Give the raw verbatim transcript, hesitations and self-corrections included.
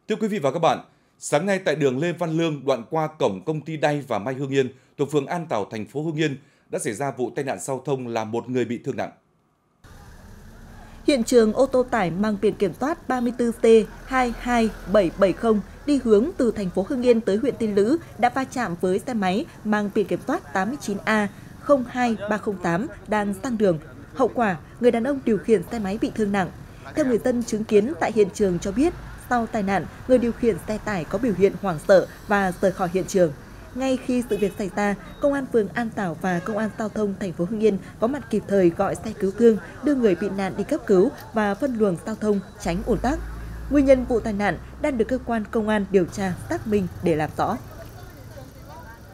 Thưa quý vị và các bạn, sáng nay tại đường Lê Văn Lương, đoạn qua cổng công ty Đay và May Hưng Yên, thuộc phường An Tảo, thành phố Hưng Yên, đã xảy ra vụ tai nạn giao thông làm một người bị thương nặng. Hiện trường ô tô tải mang biển kiểm soát ba mươi tư C hai hai bảy bảy không đi hướng từ thành phố Hưng Yên tới huyện Tiên Lữ đã va chạm với xe máy mang biển kiểm soát tám mươi chín A không hai ba không tám đang sang đường. Hậu quả, người đàn ông điều khiển xe máy bị thương nặng. Theo người dân chứng kiến tại hiện trường cho biết, sau tai nạn, người điều khiển xe tải có biểu hiện hoảng sợ và rời khỏi hiện trường. Ngay khi sự việc xảy ra, Công an phường An Tảo và Công an giao thông thành phố Hưng Yên có mặt kịp thời gọi xe cứu thương, đưa người bị nạn đi cấp cứu và phân luồng giao thông tránh ùn tắc. Nguyên nhân vụ tai nạn đang được cơ quan công an điều tra xác minh để làm rõ.